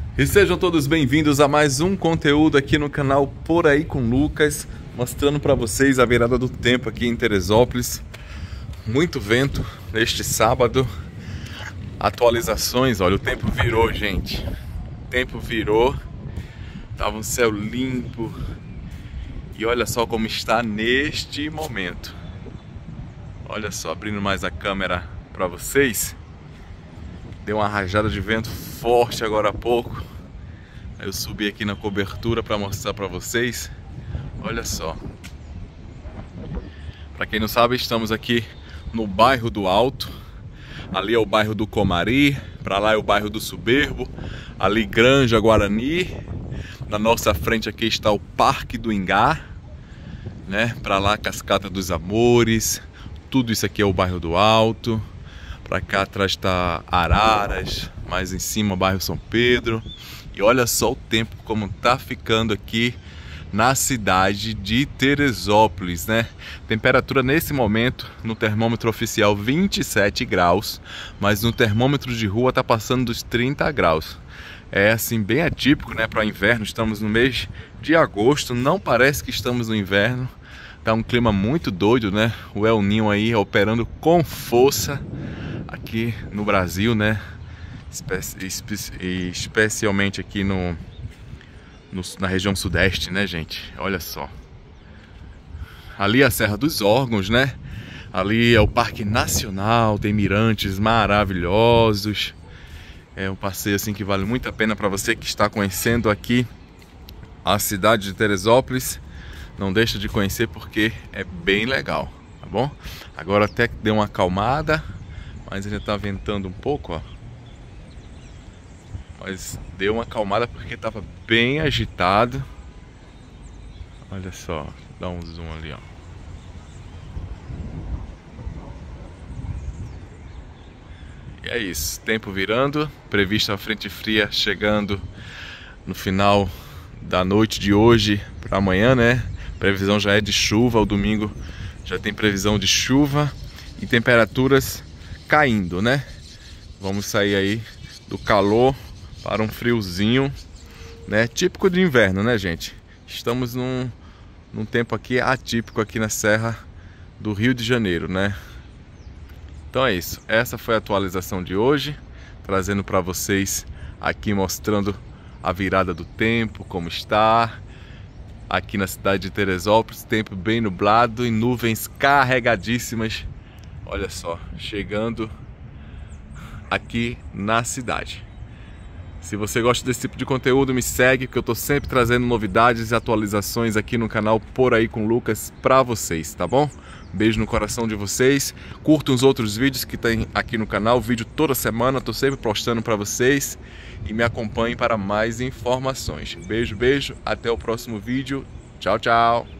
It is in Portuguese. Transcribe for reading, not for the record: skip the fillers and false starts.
E sejam todos bem-vindos a mais um conteúdo aqui no canal Por Aí com Lucas, mostrando para vocês a virada do tempo aqui em Teresópolis. Muito vento neste sábado. Atualizações, olha, o tempo virou, gente. O tempo virou. Tava um céu limpo. E olha só como está neste momento. Olha só, abrindo mais a câmera para vocês. Deu uma rajada de vento forte agora há pouco. Aí eu subi aqui na cobertura para mostrar para vocês. Olha só. Para quem não sabe, estamos aqui no bairro do Alto. Ali é o bairro do Comari, para lá é o bairro do Soberbo, ali Granja Guarani. Na nossa frente aqui está o Parque do Ingá, né? Para lá Cascata dos Amores. Tudo isso aqui é o bairro do Alto. Para cá atrás está Araras, mais em cima o bairro São Pedro. E olha só o tempo como tá ficando aqui na cidade de Teresópolis, né? Temperatura nesse momento no termômetro oficial 27 graus, mas no termômetro de rua tá passando dos 30 graus. É assim bem atípico, né, para inverno. Estamos no mês de agosto, não parece que estamos no inverno. Tá um clima muito doido, né? O El Niño aí operando com força aqui no Brasil, né? Especialmente aqui na região sudeste, né, gente? Olha só. Ali é a Serra dos Órgãos, né? Ali é o Parque Nacional, tem mirantes maravilhosos. É um passeio assim que vale muito a pena para você que está conhecendo aqui a cidade de Teresópolis. Não deixa de conhecer porque é bem legal, tá bom? Agora até que deu uma acalmada, mas ainda tá ventando um pouco, ó. Mas deu uma acalmada porque estava bem agitado. Olha só, dá um zoom ali, ó. E é isso, tempo virando, prevista a frente fria chegando no final da noite de hoje para amanhã, né? Previsão já é de chuva, o domingo já tem previsão de chuva e temperaturas caindo, né? Vamos sair aí do calor para um friozinho, né? Típico de inverno, né, gente? Estamos num tempo aqui atípico aqui na Serra do Rio de Janeiro, né? Então é isso. Essa foi a atualização de hoje, trazendo para vocês aqui, mostrando a virada do tempo, como está aqui na cidade de Teresópolis. Tempo bem nublado e nuvens carregadíssimas. Olha só, chegando aqui na cidade. Se você gosta desse tipo de conteúdo, me segue, que eu tô sempre trazendo novidades e atualizações aqui no canal Por Aí com Lucas para vocês, tá bom? Beijo no coração de vocês. Curtam os outros vídeos que tem aqui no canal, vídeo toda semana, tô sempre postando para vocês. E me acompanhem para mais informações. Beijo, beijo, até o próximo vídeo. Tchau, tchau.